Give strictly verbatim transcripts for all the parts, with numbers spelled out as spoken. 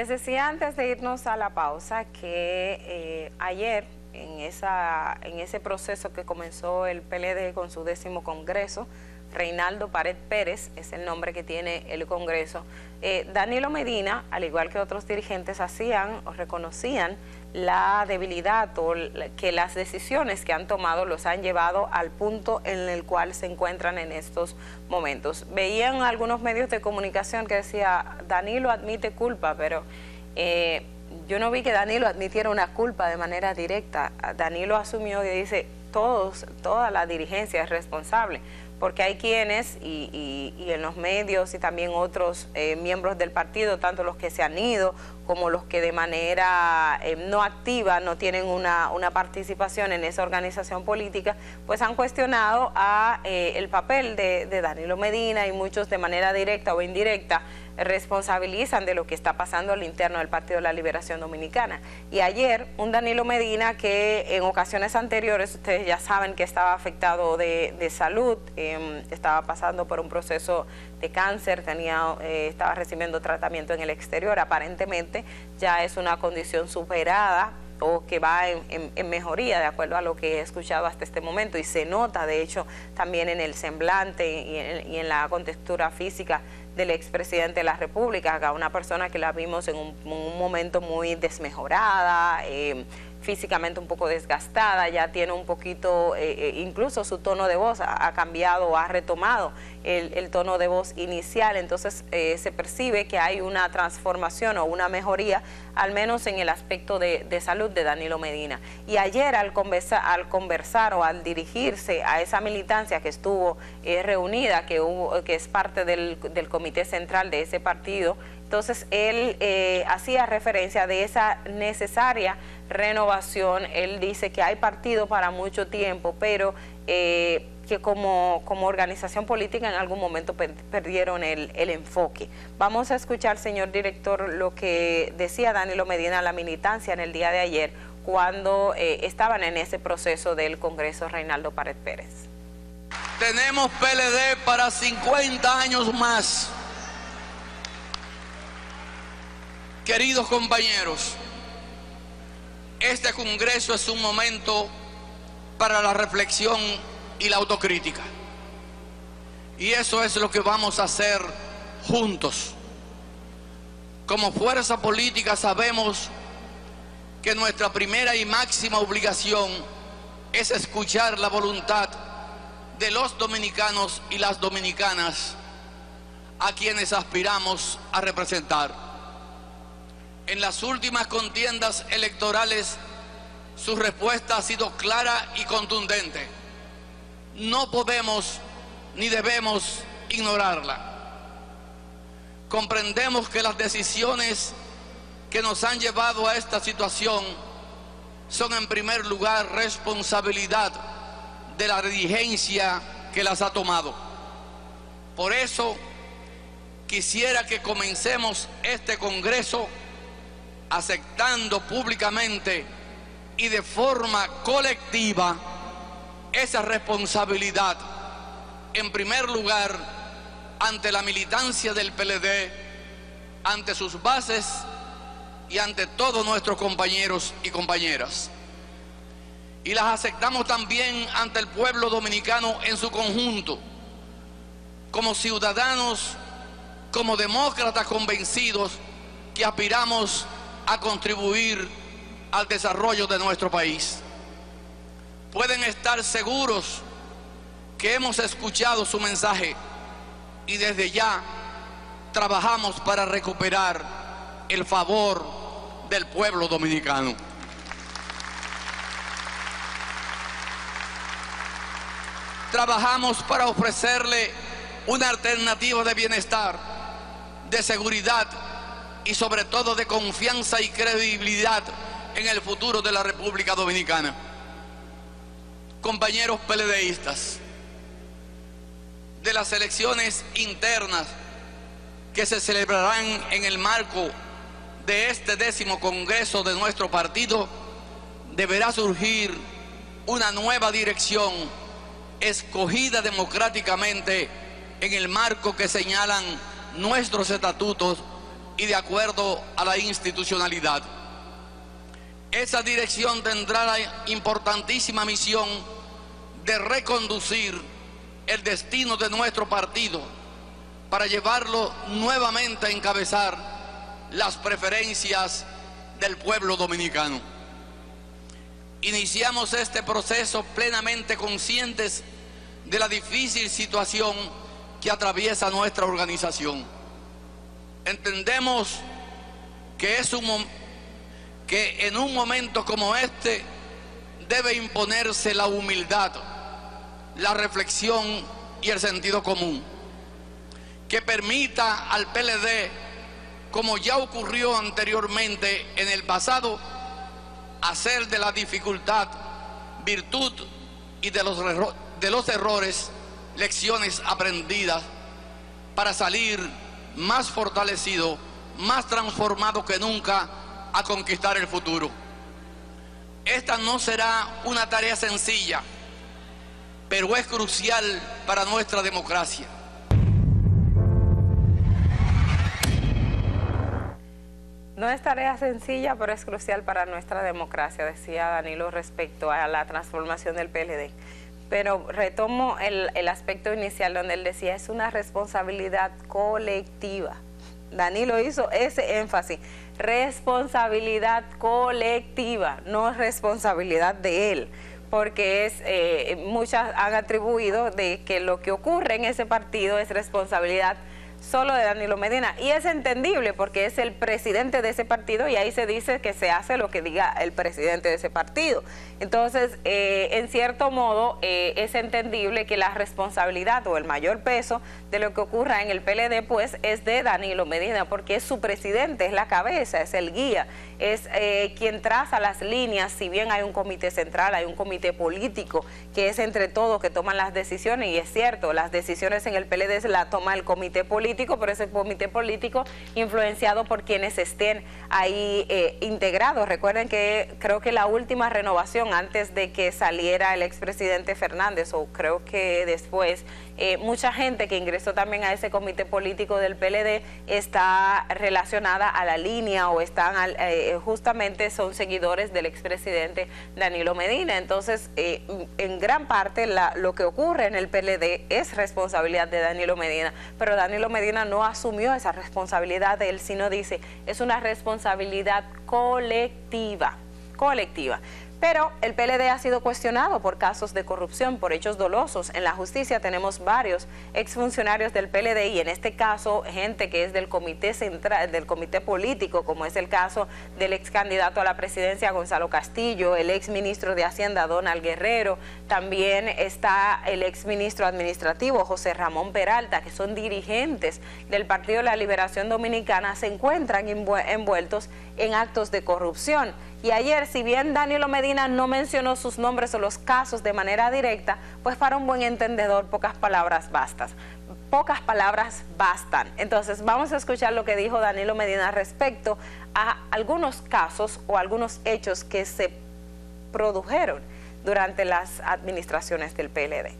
Les decía antes de irnos a la pausa que eh, ayer en, esa, en ese proceso que comenzó el P L D con su décimo congreso, Reinaldo Pared Pérez es el nombre que tiene el Congreso, eh, Danilo Medina, al igual que otros dirigentes, hacían o reconocían la debilidad o que las decisiones que han tomado los han llevado al punto en el cual se encuentran en estos momentos. Veían algunos medios de comunicación que decía, Danilo admite culpa, pero eh, yo no vi que Danilo admitiera una culpa de manera directa. Danilo asumió y dice, todos, toda la dirigencia es responsable, porque hay quienes, y, y, y en los medios y también otros eh, miembros del partido, tanto los que se han ido como los que de manera eh, no activa no tienen una, una participación en esa organización política, pues han cuestionado a, eh, el papel de, de Danilo Medina, y muchos de manera directa o indirecta responsabilizan de lo que está pasando al interno del Partido de la Liberación Dominicana. Y ayer un Danilo Medina que en ocasiones anteriores, ustedes ya saben que estaba afectado de, de salud, eh, estaba pasando por un proceso de cáncer, tenía, eh, estaba recibiendo tratamiento en el exterior, aparentemente ya es una condición superada o que va en, en, en mejoría, de acuerdo a lo que he escuchado hasta este momento, y se nota de hecho también en el semblante y en, y en la contextura física del expresidente de la República, a una persona que la vimos en un, en un momento muy desmejorada, eh, físicamente un poco desgastada, ya tiene un poquito, eh, eh, incluso su tono de voz ha, ha cambiado, ha retomado el, el tono de voz inicial, entonces eh, se percibe que hay una transformación o una mejoría, al menos en el aspecto de, de salud de Danilo Medina. Y ayer al conversar, al conversar o al dirigirse a esa militancia que estuvo eh, reunida, que, hubo, que es parte del, del comité central de ese partido, entonces él eh, hacía referencia de esa necesaria renovación. Él dice que hay partido para mucho tiempo, pero eh, que como, como organización política en algún momento per perdieron el, el enfoque. Vamos a escuchar, señor director, lo que decía Danilo Medina a la militancia en el día de ayer, cuando eh, estaban en ese proceso del Congreso Reinaldo Pared Pérez. Tenemos P L D para cincuenta años más. Queridos compañeros, este Congreso es un momento para la reflexión y la autocrítica. Y eso es lo que vamos a hacer juntos. Como fuerza política sabemos que nuestra primera y máxima obligación es escuchar la voluntad de los dominicanos y las dominicanas a quienes aspiramos a representar. En las últimas contiendas electorales, su respuesta ha sido clara y contundente. No podemos ni debemos ignorarla. Comprendemos que las decisiones que nos han llevado a esta situación son en primer lugar responsabilidad de la dirigencia que las ha tomado. Por eso quisiera que comencemos este Congreso aceptando públicamente y de forma colectiva esa responsabilidad, en primer lugar ante la militancia del P L D, ante sus bases y ante todos nuestros compañeros y compañeras. Y las aceptamos también ante el pueblo dominicano en su conjunto, como ciudadanos, como demócratas convencidos que aspiramos a contribuir al desarrollo de nuestro país. Pueden estar seguros que hemos escuchado su mensaje y desde ya trabajamos para recuperar el favor del pueblo dominicano. Trabajamos para ofrecerle una alternativa de bienestar, de seguridad y sobre todo de confianza y credibilidad en el futuro de la República Dominicana. Compañeros PLDistas, de las elecciones internas que se celebrarán en el marco de este décimo Congreso de nuestro partido, deberá surgir una nueva dirección escogida democráticamente en el marco que señalan nuestros estatutos y de acuerdo a la institucionalidad. Esa dirección tendrá la importantísima misión de reconducir el destino de nuestro partido para llevarlo nuevamente a encabezar las preferencias del pueblo dominicano. Iniciamos este proceso plenamente conscientes de la difícil situación que atraviesa nuestra organización. Entendemos que, es un, que en un momento como este debe imponerse la humildad, la reflexión y el sentido común, que permita al P L D, como ya ocurrió anteriormente en el pasado, hacer de la dificultad virtud y de los, de los errores lecciones aprendidas para salir más fortalecido, más transformado que nunca a conquistar el futuro. Esta no será una tarea sencilla, pero es crucial para nuestra democracia. No es tarea sencilla, pero es crucial para nuestra democracia, decía Danilo respecto a la transformación del P L D. Pero retomo el, el aspecto inicial donde él decía, es una responsabilidad colectiva. Danilo hizo ese énfasis, responsabilidad colectiva, no es responsabilidad de él, porque es eh, muchas han atribuido de que lo que ocurre en ese partido es responsabilidad solo de Danilo Medina, y es entendible porque es el presidente de ese partido y ahí se dice que se hace lo que diga el presidente de ese partido. Entonces, eh, en cierto modo, eh, es entendible que la responsabilidad o el mayor peso de lo que ocurra en el P L D, pues, es de Danilo Medina, porque es su presidente, es la cabeza, es el guía, es eh, quien traza las líneas. Si bien hay un comité central, hay un comité político, que es entre todos que toman las decisiones, y es cierto, las decisiones en el P L D se las toma el comité político, pero ese comité político influenciado por quienes estén ahí eh, integrados. Recuerden que creo que la última renovación antes de que saliera el expresidente Fernández, o creo que después, eh, mucha gente que ingresó también a ese comité político del P L D está relacionada a la línea o están al, eh, justamente son seguidores del expresidente Danilo Medina. Entonces, eh, en gran parte la, lo que ocurre en el P L D es responsabilidad de Danilo Medina, pero Danilo Medina no asumió esa responsabilidad de él, sino dice, es una responsabilidad colectiva, colectiva. Pero el P L D ha sido cuestionado por casos de corrupción, por hechos dolosos. En la justicia tenemos varios exfuncionarios del P L D y en este caso gente que es del comité central, del comité político, como es el caso del ex candidato a la presidencia Gonzalo Castillo, el ex ministro de Hacienda Donald Guerrero, también está el ex ministro administrativo José Ramón Peralta, que son dirigentes del Partido de la Liberación Dominicana, se encuentran envueltos en actos de corrupción. Y ayer, si bien Danilo Medina no mencionó sus nombres o los casos de manera directa, pues para un buen entendedor pocas palabras bastan. Pocas palabras bastan. Entonces vamos a escuchar lo que dijo Danilo Medina respecto a algunos casos o algunos hechos que se produjeron durante las administraciones del P L D.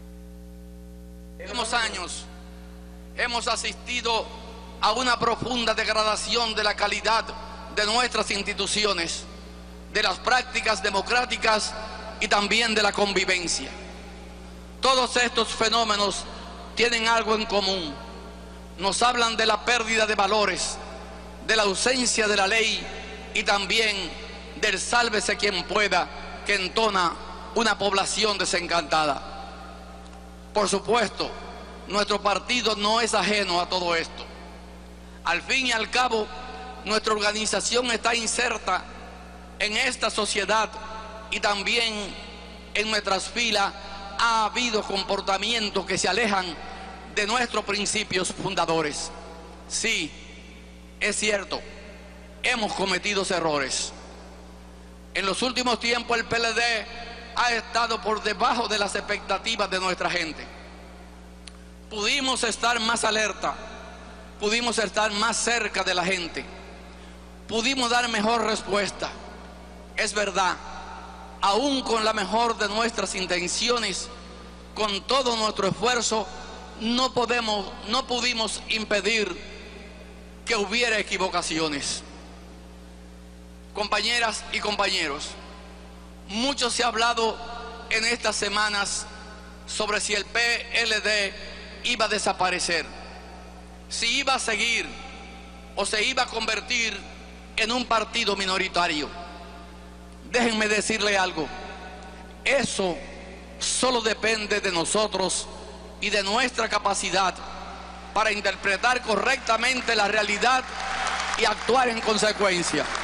En los últimos años hemos asistido a una profunda degradación de la calidad de nuestras instituciones, de las prácticas democráticas y también de la convivencia. Todos estos fenómenos tienen algo en común. Nos hablan de la pérdida de valores, de la ausencia de la ley y también del sálvese quien pueda que entona una población desencantada. Por supuesto, nuestro partido no es ajeno a todo esto. Al fin y al cabo, nuestra organización está inserta en esta sociedad y también en nuestras filas ha habido comportamientos que se alejan de nuestros principios fundadores. Sí, es cierto, hemos cometido errores. En los últimos tiempos el P L D ha estado por debajo de las expectativas de nuestra gente. Pudimos estar más alerta, pudimos estar más cerca de la gente, pudimos dar mejor respuesta. Es verdad, aún con la mejor de nuestras intenciones, con todo nuestro esfuerzo, no podemos, no pudimos impedir que hubiera equivocaciones. Compañeras y compañeros, mucho se ha hablado en estas semanas sobre si el P L D iba a desaparecer, si iba a seguir o se iba a convertir en un partido minoritario. Déjenme decirle algo, eso solo depende de nosotros y de nuestra capacidad para interpretar correctamente la realidad y actuar en consecuencia.